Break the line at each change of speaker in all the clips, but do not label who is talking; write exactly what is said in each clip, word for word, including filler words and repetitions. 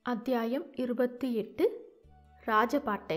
அத்தியாயம் இருபத்தி எட்டு. ராஜபாட்டை.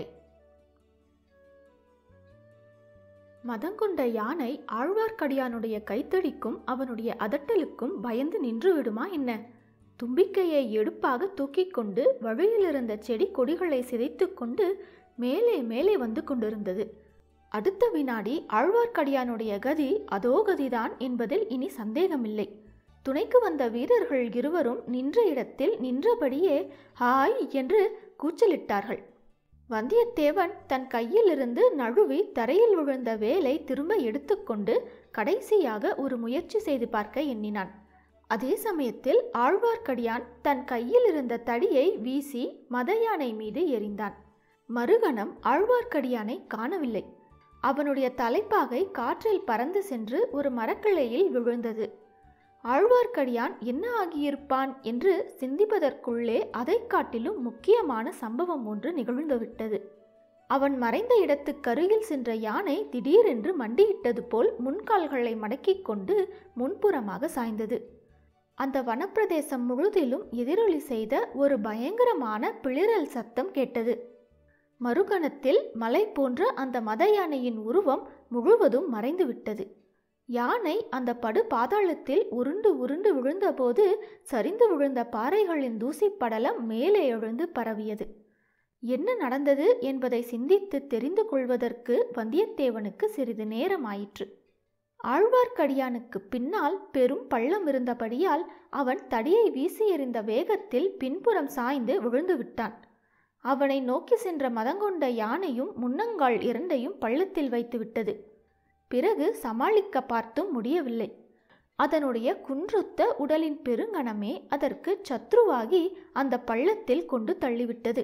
மதங்கொண்ட யானை ஆழ்வார்க்கடியானுடைய கைத்தடிக்கும் அவனுடைய அதட்டலுக்கும் பயந்து நின்று விடுமா என்ன? தும்பிக்கையை எடுப்பாக தூக்கிக் கொண்டு வழியிலிருந்த செடி கொடிகளை சிதைத்து கொண்டு மேலே மேலே வந்து கொண்டிருந்தது. அடுத்த வினாடி ஆழ்வார்க்கடியானுடைய கதி அதோ கதிதான் என்பதில் இனி சந்தேகமில்லை. துணைக்கு வந்த வீரர்கள் இருவரும் நின்ற இடத்தில் நின்றபடியே ஹாய் என்று கூச்சலிட்டார்கள். வந்தியத்தேவன் தன் கையிலிருந்து நழுவி தரையில் விழுந்த வேலை திரும்ப எடுத்துக்கொண்டு கடைசியாக ஒரு முயற்சி செய்து பார்க்க எண்ணினான். அதே சமயத்தில் ஆழ்வார்க்கடியான் தன் கையில் இருந்த தடியை வீசி மத யானை மீது எறிந்தான். மறுகணம் ஆழ்வார்க்கடியானை காணவில்லை. அவனுடைய தலைப்பாகை காற்றில் பறந்து சென்று ஒரு மரக்கிளையில் விழுந்தது. ஆழ்வார்க்கடியான் என்ன ஆகியிருப்பான் என்று சிந்திப்பதற்குள்ளே அதை காட்டிலும் முக்கியமான சம்பவம் ஒன்று நிகழ்ந்துவிட்டது. அவன் மறைந்த இடத்துக்கருகில் சென்ற யானை திடீரென்று மண்டியிட்டது போல் முன்கால்களை மடக்கிக் கொண்டு முன்புறமாக சாய்ந்தது. அந்த வனப்பிரதேசம் முழுதிலும் எதிரொலி செய்த ஒரு பயங்கரமான பிளிரல் சத்தம் கேட்டது. மறுகணத்தில் மலை போன்ற அந்த மத யானையின் உருவம் முழுவதும் மறைந்துவிட்டது. யானை அந்த படு பாதாளத்தில் உருண்டு உருண்டு விழுந்தபோது சரிந்து விழுந்த பாறைகளின் தூசி படலம் மேலே எழுந்து பரவியது. என்ன நடந்தது என்பதை சிந்தித்து தெரிந்து கொள்வதற்கு வந்தியத்தேவனுக்கு சிறிது நேரம் ஆயிற்று. ஆழ்வார்க்கடியானுக்கு பின்னால் பெரும் பள்ளம் இருந்தபடியால் அவன் தடியை வீசி எறிந்த வேகத்தில் பின்புறம் சாய்ந்து விழுந்து விட்டான். அவனை நோக்கி சென்ற மதங்கொண்ட யானையும் முன்னங்கால் இரண்டையும் பள்ளத்தில் வைத்து விட்டது. பிறகு சமாளிக்க பார்த்தும் முடியவில்லை. அதனுடைய குன்றுத்த உடலின் பெருங்கணமே அதற்கு சத்ருவாகி அந்த பள்ளத்தில் கொண்டு தள்ளிவிட்டது.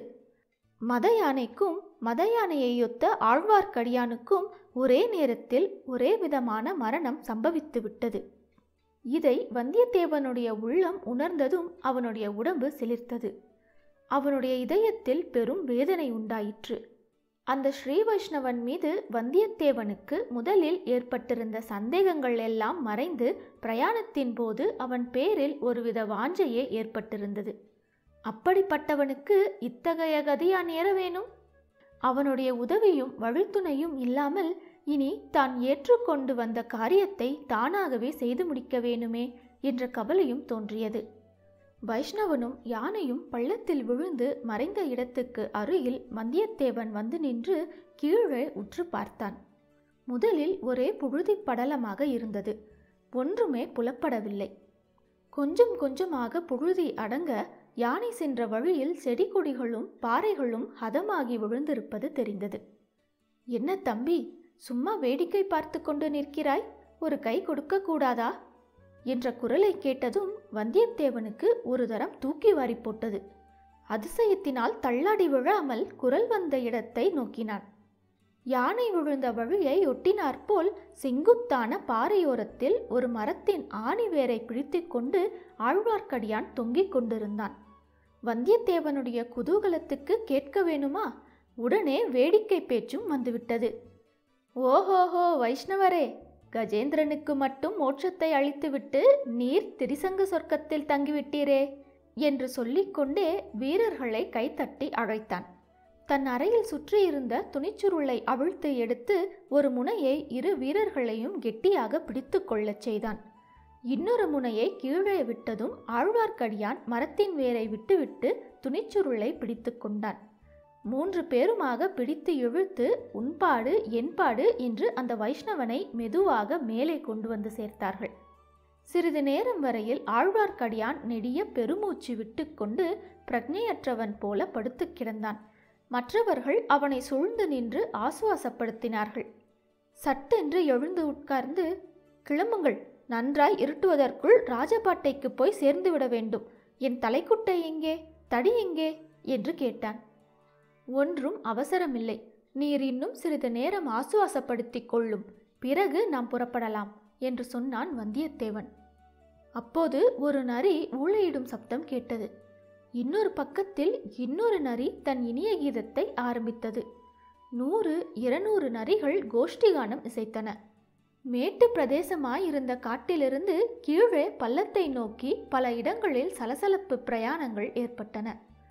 மத யானைக்கும் மத யானையொத்த ஆழ்வார்க்கடியானுக்கும் ஒரே நேரத்தில் ஒரே விதமான மரணம் சம்பவித்து விட்டது. இதை வந்தியத்தேவனுடைய உள்ளம் உணர்ந்ததும் அவனுடைய உடம்பு சிலிர்த்தது. அவனுடைய இதயத்தில் பெரும் வேதனை உண்டாயிற்று. அந்த ஸ்ரீ வைஷ்ணவன் மீது வந்தியத்தேவனுக்கு முதலில் ஏற்பட்டிருந்த சந்தேகங்கள் எல்லாம் மறைந்து பிரயாணத்தின் போது அவன் பேரில் ஒருவித வாஞ்சையே ஏற்பட்டிருந்தது. அப்படிப்பட்டவனுக்கு இத்தகைய கதியா நேர வேணும்? அவனுடைய உதவியும் வழித்துணையும் இல்லாமல் இனி தான் ஏற்றுக்கொண்டு வந்த காரியத்தை தானாகவே செய்து முடிக்க வேணுமே என்ற கவலையும் தோன்றியது. வைஷ்ணவனும் யானையும் பள்ளத்தில் விழுந்து மறைந்த இடத்துக்கு அருகில் வந்தியத்தேவன் வந்து நின்று கீழே உற்று பார்த்தான். முதலில் ஒரே புழுதி படலமாக இருந்தது. ஒன்றுமே புலப்படவில்லை. கொஞ்சம் கொஞ்சமாக புழுதி அடங்க யானை சென்ற வழியில் செடி கொடிகளும் பாறைகளும் ஹதமாகி விழுந்திருப்பது தெரிந்தது. என்ன தம்பி, சும்மா வேடிக்கை பார்த்து கொண்டு நிற்கிறாய்? ஒரு கை கொடுக்க கூடாதா என்ற குரலை கேட்டதும் வந்தியத்தேவனுக்கு ஒரு தரம் தூக்கி வாரி போட்டது. அதிசயத்தினால் தள்ளாடி விழாமல் குரல் வந்த இடத்தை நோக்கினான். யானை விழுந்த வழியை ஒட்டினாற்போல் செங்குத்தான பாறையோரத்தில் ஒரு மரத்தின் ஆணி வேரை பிடித்து கொண்டு ஆழ்வார்க்கடியான் தொங்கிக் கொண்டிருந்தான். வந்தியத்தேவனுடைய குதூகலத்துக்கு கேட்க வேணுமா, உடனே வேடிக்கை பேச்சும் வந்துவிட்டது. ஓஹோஹோ வைஷ்ணவரே, கஜேந்திரனுக்கு மட்டும் மோட்சத்தை அளித்துவிட்டு நீர் திரிசங்க சொர்க்கத்தில் தங்கிவிட்டீரே என்று சொல்லிக்கொண்டே வீரர்களை கைத்தட்டி அழைத்தான். தன் அறையில் சுற்றியிருந்த துணிச்சுருளை அவிழ்த்து எடுத்து ஒரு முனையை இரு வீரர்களையும் கெட்டியாக பிடித்து கொள்ளச் செய்தான். இன்னொரு முனையை கீழே விட்டதும் ஆழ்வார்க்கடியான் மரத்தின் வேரை விட்டுவிட்டு துணிச்சுருளை பிடித்து கொண்டான். மூன்று பேருமாக பிடித்து இழுத்து உன்பாடு என்பாடு என்று அந்த வைஷ்ணவனை மெதுவாக மேலே கொண்டு வந்து சேர்த்தார்கள். சிறிது நேரம் வரையில் ஆழ்வார்க்கடியான் நெடிய பெருமூச்சு விட்டு கொண்டு பிரக்ஞையற்றவன் போல படுத்து கிடந்தான். மற்றவர்கள் அவனை சூழ்ந்து நின்று ஆசுவாசப்படுத்தினார்கள். சட்டென்று எழுந்து உட்கார்ந்து, கிளம்புங்கள், நன்றாய் இருட்டுவதற்குள் ராஜபாட்டைக்கு போய் சேர்ந்து விட வேண்டும். என் தலைக்குட்டை எங்கே, தடி எங்கே என்று கேட்டான். ஒன்றும் அவசரமில்லை, நீர் இன்னும் சிறிது நேரம் ஆசுவாசப்படுத்திக் கொள்ளும், பிறகு நாம் புறப்படலாம் என்று சொன்னான் வந்தியத்தேவன். அப்போது ஒரு நரி ஊளையிடும் சப்தம் கேட்டது. இன்னொரு பக்கத்தில் இன்னொரு நரி தன் இனிய கீதத்தை ஆரம்பித்தது. நூறு இருநூறு நரிகள் கோஷ்டிகானம் இசைத்தன. மேட்டு பிரதேசமாயிருந்த காட்டிலிருந்து கீழே பள்ளத்தை நோக்கி பல இடங்களில் சலசலப்பு பிரயாணங்கள் ஏற்பட்டன.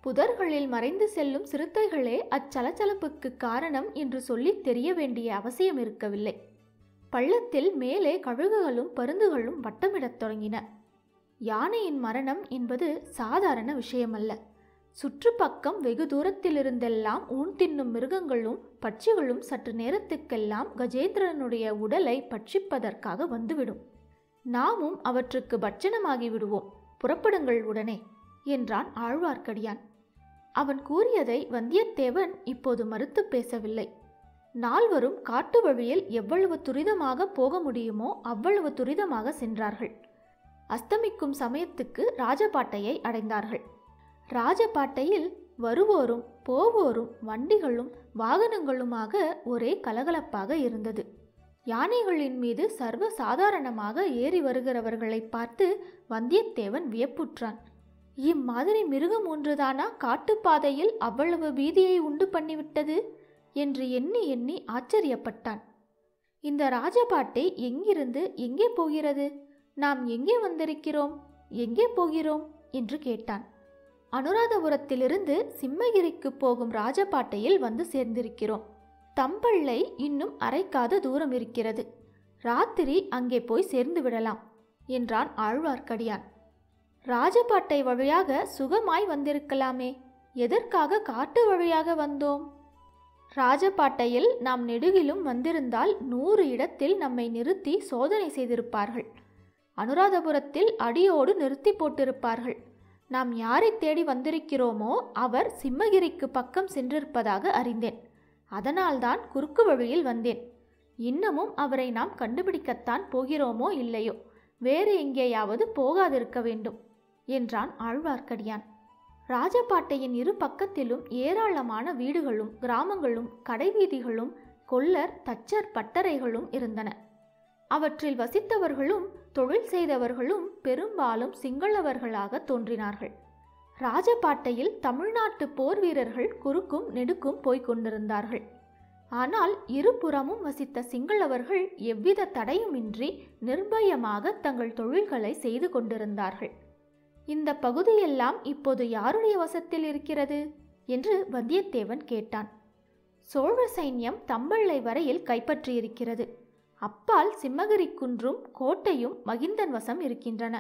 புதர்களில் மறைந்து செல்லும் சிறுத்தைகளே அச்சலச்சலப்புக்கு காரணம் என்று சொல்லி தெரிய வேண்டிய அவசியம் இருக்கவில்லை. பள்ளத்தில் மேலே கழுகுகளும் பருந்துகளும் வட்டமிடத் தொடங்கின. யானையின் மரணம் என்பது சாதாரண விஷயமல்ல. சுற்றுப்பக்கம் வெகு தூரத்திலிருந்தெல்லாம் ஊன் தின்னும் மிருகங்களும் பட்சிகளும் சற்று நேரத்துக்கெல்லாம் கஜேந்திரனுடைய உடலை பட்சிப்பதற்காக வந்துவிடும். நாமும் அவற்றுக்கு பட்சணமாகி விடுவோம். புறப்படுங்கள் உடனே என்றான் ஆழ்வார்க்கடியான். அவன் கூறியதை வந்தியத்தேவன் இப்போது மறுத்து பேசவில்லை. நால்வரும் காட்டு வழியில் எவ்வளவு துரிதமாக போக முடியுமோ அவ்வளவு துரிதமாக சென்றார்கள். அஸ்தமிக்கும் சமயத்துக்கு ராஜபாட்டையை அடைந்தார்கள். ராஜபாட்டையில் வருவோரும் போவோரும் வண்டிகளும் வாகனங்களுமாக ஒரே கலகலப்பாக இருந்தது. யானைகளின் மீது சர்வ சாதாரணமாக ஏறி வருகிறவர்களை பார்த்து வந்தியத்தேவன் வியப்புற்றான். இம்மாதிரி மிருகம் ஒன்றுதானா காட்டுப்பாதையில் அவ்வளவு பீதியை உண்டு பண்ணிவிட்டது என்று எண்ணி எண்ணி ஆச்சரியப்பட்டான். இந்த ராஜபாட்டை எங்கிருந்து எங்கே போகிறது? நாம் எங்கே வந்திருக்கிறோம்? எங்கே போகிறோம் என்று கேட்டான். அனுராதபுரத்திலிருந்து சிம்மகிரிக்கு போகும் ராஜபாட்டையில் வந்து சேர்ந்திருக்கிறோம். தம்பள்ளை இன்னும் அரைக்காத தூரம் இருக்கிறது. ராத்திரி அங்கே போய் சேர்ந்து விடலாம் என்றான் ஆழ்வார்க்கடியான். ராஜபாட்டை வழியாக சுகமாய் வந்திருக்கலாமே, எதற்காக காட்டு வழியாக வந்தோம்? ராஜபாட்டையில் நாம் நெடுகிலும் வந்திருந்தால் நூறு இடத்தில் நம்மை நிறுத்தி சோதனை செய்திருப்பார்கள். அனுராதபுரத்தில் அடியோடு நிறுத்தி போட்டிருப்பார்கள். நாம் யாரை தேடி வந்திருக்கிறோமோ அவர் சிம்மகிரிக்கு பக்கம் சென்றிருப்பதாக அறிந்தேன். அதனால்தான் குறுக்கு வழியில் வந்தேன். இன்னமும் அவரை நாம் கண்டுபிடிக்கத்தான் போகிறோமோ இல்லையோ, வேறு எங்கேயாவது போகாதிருக்க வேண்டும் என்றான் ஆழ்வார்க்கடியான். ராஜபாட்டையின் இரு பக்கத்திலும் ஏராளமான வீடுகளும் கிராமங்களும் கடைவீதிகளும் கொல்லர் தச்சர் பட்டறைகளும் இருந்தன. அவற்றில் வசித்தவர்களும் தொழில் செய்தவர்களும் பெரும்பாலும் சிங்களவர்களாக தோன்றினார்கள். ராஜபாட்டையில் தமிழ்நாட்டு போர் வீரர்கள் குறுக்கும் நெடுக்கும் போய்க் கொண்டிருந்தார்கள். ஆனால் இருபுறமும் வசித்த சிங்களவர்கள் எவ்வித தடையுமின்றி நிர்பயமாக தங்கள் தொழில்களை செய்து கொண்டிருந்தார்கள். இந்த பகுதியெல்லாம் இப்போது யாருடைய வசத்தில் இருக்கிறது என்று வந்தியத்தேவன் கேட்டான். சோழ சைன்யம் தம்பள்ளை வரையில் கைப்பற்றியிருக்கிறது. அப்பால் சிம்மகிரி குன்றும் கோட்டையும் மகிந்தன் வசம் இருக்கின்றன.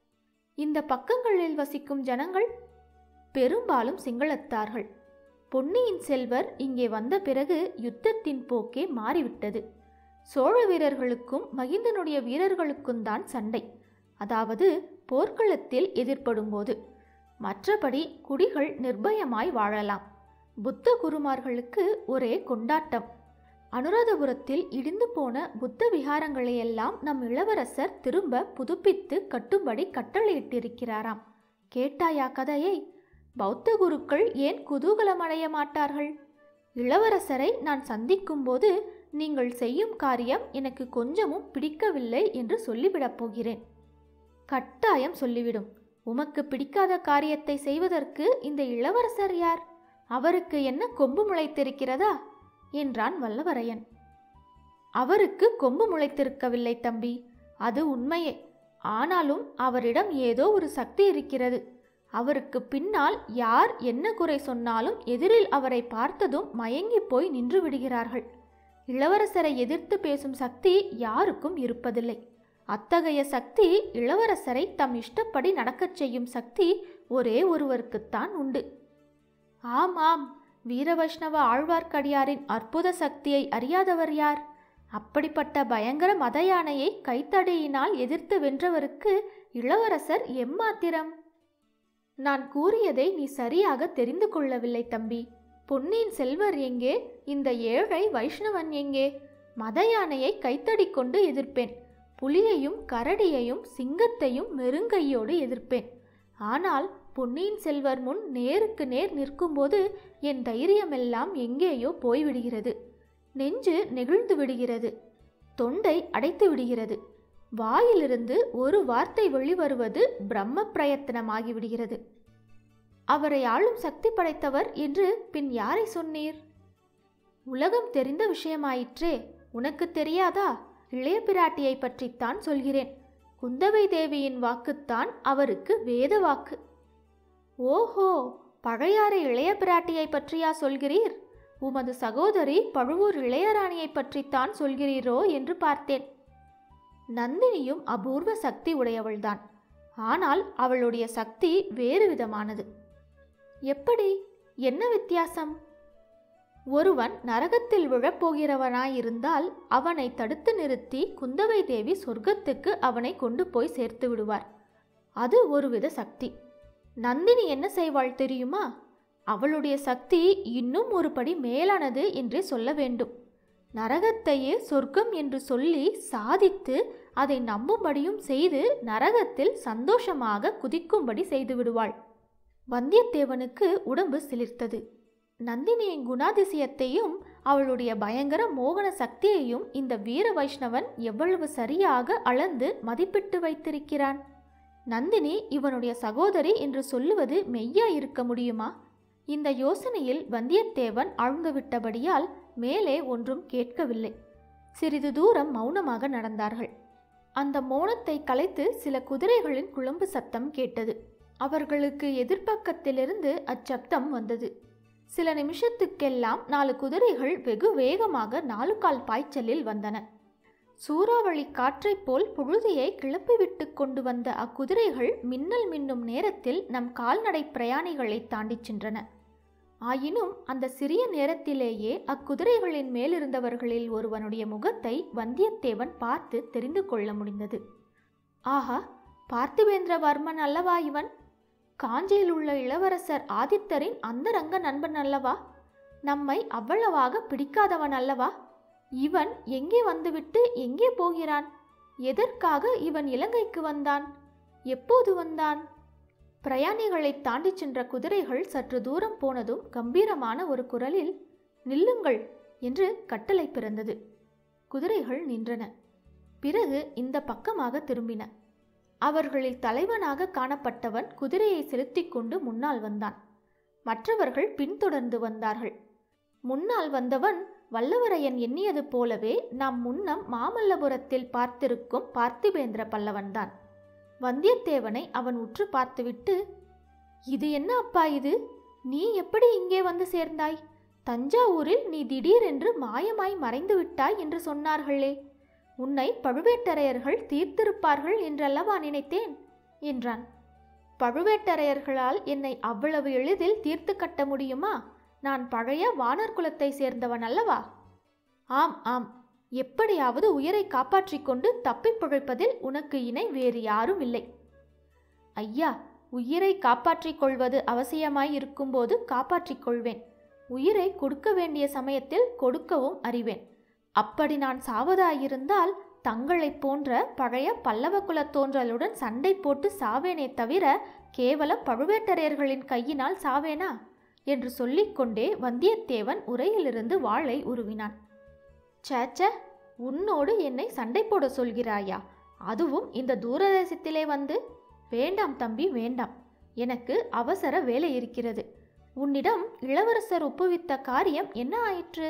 இந்த பக்கங்களில் வசிக்கும் ஜனங்கள் பெரும்பாலும் சிங்களத்தார்கள். பொன்னியின் செல்வர் இங்கே வந்த பிறகு யுத்தத்தின் போக்கே மாறிவிட்டது. சோழ வீரர்களுக்கும் மகிந்தனுடைய வீரர்களுக்கும் தான் சண்டை, அதாவது போர்க்களத்தில் எதிர்படும்போது. மற்றபடி குடிகள் நிர்பயமாய் வாழலாம். புத்த குருமார்களுக்கு ஒரே கொண்டாட்டம். அனுராதபுரத்தில் இடிந்து போன புத்த விகாரங்களையெல்லாம் நம் இளவரசர் திரும்ப புதுப்பித்து கட்டும்படி கட்டளையிட்டிருக்கிறாராம். கேட்டாயா கதையை? பௌத்த குருக்கள் ஏன் குதூகலமடைய மாட்டார்கள்? இளவரசரை நான் சந்திக்கும்போது நீங்கள் செய்யும் காரியம் எனக்கு கொஞ்சமும் பிடிக்கவில்லை என்று சொல்லிவிடப் போகிறேன். கட்டாயம் சொல்லிவிடும். உமக்கு பிடிக்காத காரியத்தை செய்வதற்கு இந்த இளவரசர் யார்? அவருக்கு என்ன கொம்பு முளைத்திருக்கிறதா என்றான் வல்லவரையன். அவருக்கு கொம்பு முளைத்திருக்கவில்லை தம்பி, அது உண்மையே. ஆனாலும் அவரிடம் ஏதோ ஒரு சக்தி இருக்கிறது. அவருக்கு பின்னால் யார் என்ன குறை சொன்னாலும் எதிரில் அவரை பார்த்ததும் மயங்கி போய் நின்று விடுகிறார்கள். இளவரசரை எதிர்த்து பேசும் சக்தி யாருக்கும் இருப்பதில்லை. அத்தகைய சக்தி இளவரசரை தம் இஷ்டப்படி நடக்கச் செய்யும் சக்தி ஒரே ஒருவருக்குத்தான் உண்டு. ஆமாம், வீர வைஷ்ணவ ஆழ்வார்க்கடியாரின் அற்புத சக்தியை அறியாதவர் யார்? அப்படிப்பட்ட பயங்கர மத யானையை கைத்தடியினால் எதிர்த்து வென்றவருக்கு இளவரசர் எம்மாத்திரம்? நான் கூறியதை நீ சரியாக தெரிந்து கொள்ளவில்லை தம்பி. பொன்னியின் செல்வர் எங்கே? இந்த ஏழை வைஷ்ணவன் எங்கே? மத யானையை கைத்தடி கொண்டு எதிர்ப்பேன். புலியையும் கரடியையும் சிங்கத்தையும் மெருங்கையோடு எதிர்ப்பேன். ஆனால் பொன்னியின் செல்வர் முன் நேருக்கு நேர் நிற்கும்போது என் தைரியமெல்லாம் எங்கேயோ போய்விடுகிறது. நெஞ்சு நெகிழ்ந்து விடுகிறது. தொண்டை அடைத்து விடுகிறது. வாயிலிருந்து ஒரு வார்த்தை வெளிவருவது பிரம்ம பிரயத்தனமாகிவிடுகிறது. அவரை ஆளும் சக்தி படைத்தவர் என்று பின் யாரை சொன்னீர்? உலகம் தெரிந்த விஷயமாயிற்றே, உனக்கு தெரியாதா? இளைய பிராட்டியை பற்றித்தான் சொல்கிறேன். குந்தவை தேவியின் வாக்குத்தான் அவருக்கு வேத வாக்கு. ஓஹோ, பழையாறை இளைய பிராட்டியை பற்றியா சொல்கிறீர்? உமது சகோதரி பழுவூர் இளையராணியை பற்றித்தான் சொல்கிறீரோ என்று பார்த்தேன். நந்தினியும் அபூர்வ சக்தி உடையவள்தான். ஆனால் அவளுடைய சக்தி வேறு விதமானது. எப்படி? என்ன வித்தியாசம்? ஒருவன் நரகத்தில் விழப்போகிறவனாயிருந்தால் அவனை தடுத்து நிறுத்தி குந்தவை தேவி சொர்க்கத்துக்கு அவனை கொண்டு போய் சேர்த்து விடுவார். அது ஒருவித சக்தி. நந்தினி என்ன செய்வாள் தெரியுமா? அவளுடைய சக்தி இன்னும் ஒரு படி மேலானது என்றே சொல்ல வேண்டும். நரகத்தையே சொர்க்கம் என்று சொல்லி சாதித்து அதை நம்பும்படியும் செய்து நரகத்தில் சந்தோஷமாக குதிக்கும்படி செய்து விடுவாள். வந்தியத்தேவனுக்கு உடம்பு சிலிர்த்தது. நந்தினியின் குணாதிசயத்தையும் அவளுடைய பயங்கர மோகன சக்தியையும் இந்த வீர வைஷ்ணவன் எவ்வளவு சரியாக அளந்து மதிப்பிட்டு வைத்திருக்கிறான். நந்தினி இவனுடைய சகோதரி என்று சொல்லுவது மெய்யா இருக்க முடியுமா? இந்த யோசனையில் வந்தியத்தேவன் ஆழ்ந்துவிட்டபடியால் மேலே ஒன்றும் கேட்கவில்லை. சிறிது தூரம் மௌனமாக நடந்தார்கள். அந்த மௌனத்தை கலைத்து சில குதிரைகளின் குளம்பு சத்தம் கேட்டது. அவர்களுக்கு எதிர்பக்கத்திலிருந்து அச்சப்தம் வந்தது. சில நிமிஷத்துக்கெல்லாம் நாலு குதிரைகள் வெகு வேகமாக நாலு கால் பாய்ச்சலில் வந்தன. சூறாவளி காற்றைப் போல் புழுதியை கிளப்பிவிட்டு கொண்டு வந்த அக்குதிரைகள் மின்னல் மின்னும் நேரத்தில் நம் கால்நடை பிரயாணிகளை தாண்டிச் சென்றன. ஆயினும் அந்த சிறிய நேரத்திலேயே அக்குதிரைகளின் மேலிருந்தவர்களில் ஒருவனுடைய முகத்தை வந்தியத்தேவன் பார்த்து தெரிந்து கொள்ள முடிந்தது. ஆஹா, பார்த்திபேந்திரவர்மன் அல்லவா இவன்? காஞ்சியில் உள்ள இளவரசர் ஆதித்தரின் அந்தரங்க நண்பன் அல்லவா? நம்மை அவ்வளவாக பிடிக்காதவன் அல்லவா? இவன் எங்கே வந்துவிட்டு எங்கே போகிறான்? எதற்காக இவன் இலங்கைக்கு வந்தான்? எப்போது வந்தான்? பிரயாணிகளை தாண்டி சென்ற குதிரைகள் சற்று தூரம் போனதும் கம்பீரமான ஒரு குரலில் நில்லுங்கள் என்று கட்டளை பிறந்தது. குதிரைகள் நின்றன. பிறகு இந்த பக்கமாக திரும்பின. அவர்களில் தலைவனாக காணப்பட்டவன் குதிரையை செலுத்திக் கொண்டு முன்னால் வந்தான். மற்றவர்கள் பின்தொடர்ந்து வந்தார்கள். முன்னால் வந்தவன் வல்லவரையன் எண்ணியது போலவே நாம் முன்னம் மாமல்லபுரத்தில் பார்த்திருக்கும் பார்த்திபேந்திர பல்லவன்தான். வந்தியத்தேவனை அவன் உற்று பார்த்துவிட்டு, இது என்ன அப்பா இது? நீ எப்படி இங்கே வந்து சேர்ந்தாய்? தஞ்சாவூரில் நீ திடீரென்று மாயமாய் மறைந்து விட்டாய் என்று சொன்னார்களே, உன்னை பழுவேட்டரையர்கள் தீர்த்திருப்பார்கள் என்றல்லவா நினைத்தேன் என்றான். பழுவேட்டரையர்களால் என்னை அவ்வளவு எளிதில் தீர்த்து கட்ட முடியுமா? நான் பழைய வானர் குலத்தை சேர்ந்தவன் அல்லவா? ஆம் ஆம், எப்படியாவது உயிரை காப்பாற்றிக் கொண்டு தப்பி பிழைப்பதில் உனக்கு இணை வேறு யாரும் இல்லை. ஐயா, உயிரை காப்பாற்றிக் கொள்வது அவசியமாய் இருக்கும்போது காப்பாற்றிக் கொள்வேன். உயிரை கொடுக்க வேண்டிய சமயத்தில் கொடுக்கவும் அறிவேன். அப்படி நான் சாவதாயிருந்தால் தங்களைப் போன்ற பழைய பல்லவ குலத் தோன்றலுடன் சண்டை போட்டு சாவேனே தவிர கேவலம் பழுவேட்டரையர்களின் கையினால் சாவேனா என்று சொல்லிக்கொண்டே வந்தியத்தேவன் உரையிலிருந்து வாளை உருவினான். சேச்ச, உன்னோடு என்னை சண்டை போட சொல்கிறாயா? அதுவும் இந்த தூரதேசத்திலே வந்து? வேண்டாம் தம்பி, வேண்டாம். எனக்கு அவசர வேலை இருக்கிறது. உன்னிடம் இளவரசர் ஒப்புவித்த காரியம் என்ன ஆயிற்று?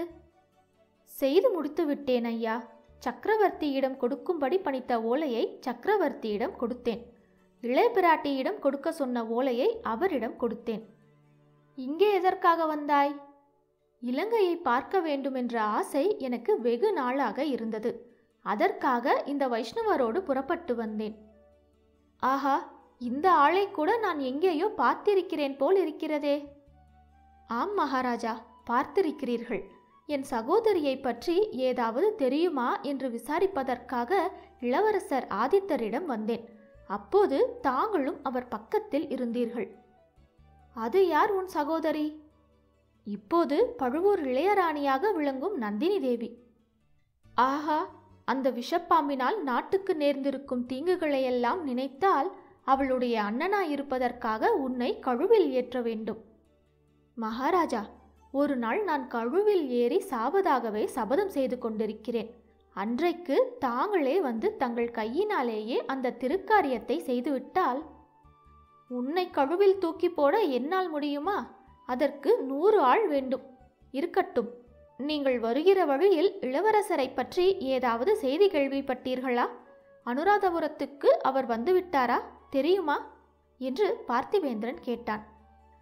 செய்து முடித்து விட்டேன் ஐயா. சக்கரவர்த்தியிடம் கொடுக்கும்படி பணித்த ஓலையை சக்கரவர்த்தியிடம் கொடுத்தேன். இளைய பிராட்டியிடம் கொடுக்க சொன்ன ஓலையை அவரிடம் கொடுத்தேன். இங்கே எதற்காக வந்தாய்? இலங்கையை பார்க்க வேண்டுமென்ற ஆசை எனக்கு வெகு நாளாக இருந்தது. அதற்காக இந்த வைஷ்ணவரோடு புறப்பட்டு வந்தேன். ஆஹா, இந்த ஆளை கூட நான் எங்கேயோ பார்த்திருக்கிறேன் போல் இருக்கிறதே. ஆம் மகாராஜா, பார்த்திருக்கிறீர்கள். என் சகோதரியை பற்றி ஏதாவது தெரியுமா என்று விசாரிப்பதற்காக இளவரசர் ஆதித்தரிடம் வந்தேன். அப்போது தாங்களும் அவர் பக்கத்தில் இருந்தீர்கள். அது யார் உன் சகோதரி? இப்போது பழுவூர் இளையராணியாக விளங்கும் நந்தினி தேவி. ஆஹா, அந்த விஷப்பாம்பினால் நாட்டுக்கு நேர்ந்திருக்கும் தீங்குகளையெல்லாம் நினைத்தால் அவளுடைய அண்ணனாயிருப்பதற்காக உன்னை கழுவில் ஏற்ற வேண்டும். மகாராஜா, ஒரு நாள் நான் கழுவில் ஏறி சாவதாகவே சபதம் செய்து கொண்டிருக்கிறேன். அன்றைக்கு தாங்களே வந்து தங்கள் கையினாலேயே அந்த திருக்காரியத்தை செய்துவிட்டால் உன்னை கழுவில் தூக்கி போட என்னால் முடியுமா? அதற்கு நூறு ஆள் வேண்டும். இருக்கட்டும், நீங்கள் வருகிற வழியில் இளவரசரை பற்றி ஏதாவது செய்தி கேள்விப்பட்டீர்களா? அனுராதபுரத்துக்கு அவர் வந்துவிட்டாரா தெரியுமா என்று பார்த்திபேந்திரன் கேட்டான்.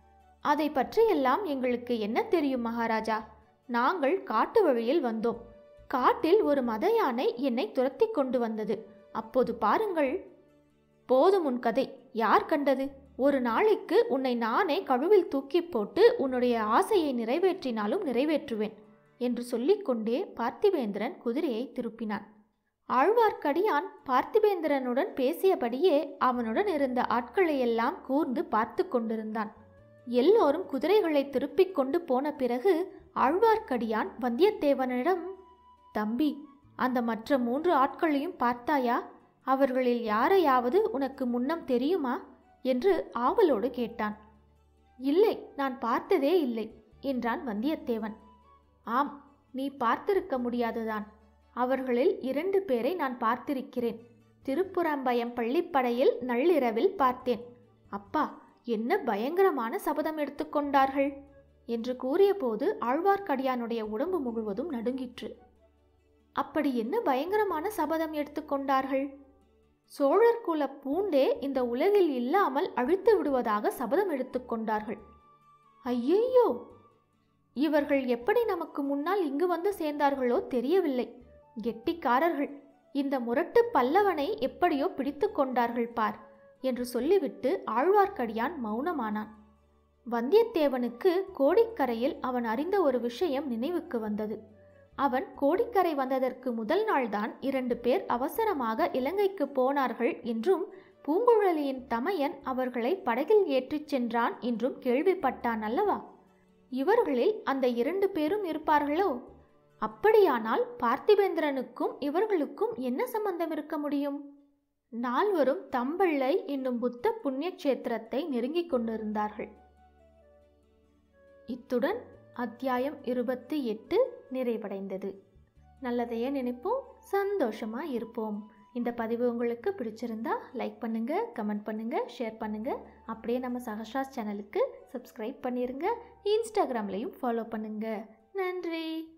அதை பற்றியெல்லாம் எங்களுக்கு என்ன தெரியும் மகாராஜா? நாங்கள் காட்டு வழியில் வந்தோம். காட்டில் ஒரு மத யானை என்னை துரத்தி கொண்டு வந்தது. அப்போது பாருங்கள். போதும் உன் கதை. யார் கண்டது? ஒரு நாளைக்கு உன்னை நானே கழுவில் தூக்கி போட்டு உன்னுடைய ஆசையை நிறைவேற்றினாலும் நிறைவேற்றுவேன் என்று சொல்லிக்கொண்டே பார்த்திபேந்திரன் குதிரையை திருப்பினான். ஆழ்வார்க்கடியான் பார்த்திபேந்திரனுடன் பேசியபடியே அவனுடன் இருந்த ஆட்களையெல்லாம் கூர்ந்து பார்த்து கொண்டிருந்தான். எல்லோரும் குதிரைகளை திருப்பிக் கொண்டு போன பிறகு ஆழ்வார்க்கடியான் வந்தியத்தேவனிடம், தம்பி, அந்த மற்ற மூன்று ஆட்களையும் பார்த்தாயா? அவர்களில் யாரையாவது உனக்கு முன்னம் தெரியுமா என்று ஆவலோடு கேட்டான். இல்லை, நான் பார்த்ததே இல்லை என்றான் வந்தியத்தேவன். ஆம், நீ பார்த்திருக்க முடியாதுதான். அவர்களில் இரண்டு பேரை நான் பார்த்திருக்கிறேன். திருப்புறம்பயம் பள்ளிப்படையில் நள்ளிரவில் பார்த்தேன். அப்பா, என்ன பயங்கரமான சபதம் எடுத்துக்கொண்டார்கள் என்று கூறிய போது ஆழ்வார்க்கடியானுடைய உடம்பு முழுவதும் நடுங்கிற்று. அப்படி என்ன பயங்கரமான சபதம் எடுத்துக்கொண்டார்கள்? சோழர் குல பூண்டே இந்த உலகில் இல்லாமல் அழித்து விடுவதாக சபதம் எடுத்துக்கொண்டார்கள். ஐயையோ, இவர்கள் எப்படி நமக்கு முன்னால் இங்கு வந்து சேர்ந்தார்களோ தெரியவில்லை. கெட்டிக்காரர்கள். இந்த முரட்டு பல்லவனை எப்படியோ பிடித்து கொண்டார்கள் பார் என்று சொல்லிவிட்டு ஆழ்வார்க்கடியான் மௌனமானான். வந்தியத்தேவனுக்கு கோடிக்கரையில் அவன் அறிந்த ஒரு விஷயம் நினைவுக்கு வந்தது. அவன் கோடிக்கரை வந்ததற்கு முதல் நாள்தான் இரண்டு பேர் அவசரமாக இலங்கைக்கு போனார்கள் என்றும் பூங்குழலியின் தமையன் அவர்களை படகில் ஏற்றிச் சென்றான் என்றும் கேள்விப்பட்டான் அல்லவா? இவர்களில் அந்த இரண்டு பேரும் இருப்பார்களோ? அப்படியானால் பார்த்திபேந்திரனுக்கும் இவர்களுக்கும் என்ன சம்பந்தம் இருக்க முடியும்? நால்வரும் தம்பள்ளை என்னும் புத்த புண்ணிய கஷேத்திரத்தை நெருங்கிக் கொண்டிருந்தார்கள். இத்துடன் அத்தியாயம் இருபத்தி எட்டு நிறைவடைந்தது. நல்லதையே நினைப்போம், சந்தோஷமா இருப்போம். இந்த பதிவு உங்களுக்கு பிடிச்சிருந்தா லைக் பண்ணுங்க, கமெண்ட் பண்ணுங்க, ஷேர் பண்ணுங்க. அப்படியே நம்ம சஹஸ்ரா சேனலுக்கு சப்ஸ்கிரைப் பண்ணிருங்க. இன்ஸ்டாகிராம்லையும் ஃபாலோ பண்ணுங்க. நன்றி.